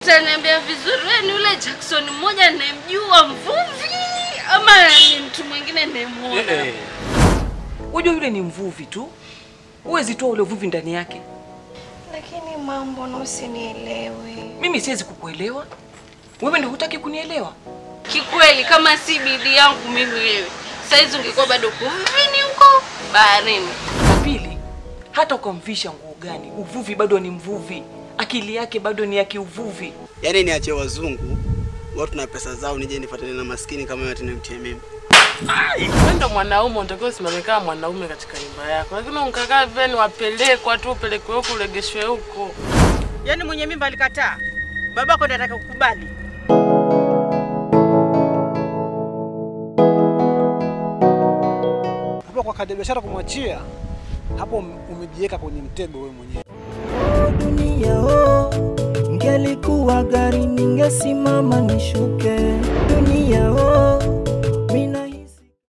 Utaniambia vizuri wewe ni ule Jackson mmoja ninayemjua mvuvi ama ni mtu mwingine ninayemuona? Unajua yule ni mvuvi tu. Huwezi toa ule uvuvi ndani yake. Lakini mambo na usinielewe. Mimi siwezi kukuelewa. Wewe ndio hutaki kunielewa. Kikweli kama si bidii yangu mimi wewe, saizi ungekuwa bado kuvini huko baharini. Pili, hata ukamvisha nguo gani, uvuvi bado ni mvuvi. Akili yake bado ni ya kiuvuvi. Yaani niache wazungu, watu na pesa zao nije nifuatane na maskini kama yote nimtie mimi. Ndio mwanaume unatakiwa usimame kama mwanaume katika nyumba yako. Lakini unkakaa veni wapelekwa tu upelekwe huko ulegeshwe huko. Yaani mwenye mimba alikataa. Babako ndiye anataka kukubali. Hapo kwa kadi biashara kumwachia, hapo umejiweka kwenye mtego wewe mwenyewe. Dunia ngelikuwa gari ningesimama nishuke.